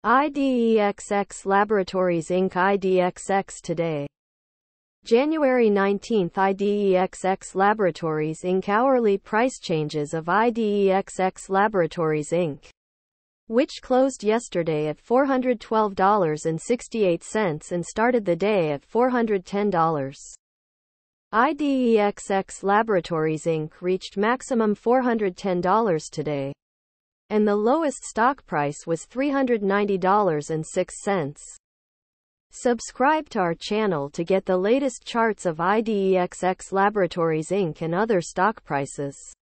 IDEXX Laboratories Inc. IDXX today. January 19, IDEXX Laboratories Inc. Hourly price changes of IDEXX Laboratories Inc., which closed yesterday at $412.68 and started the day at $410. IDEXX Laboratories Inc. reached maximum $410 today, and the lowest stock price was $390.06. Subscribe to our channel to get the latest charts of IDEXX Laboratories Inc. and other stock prices.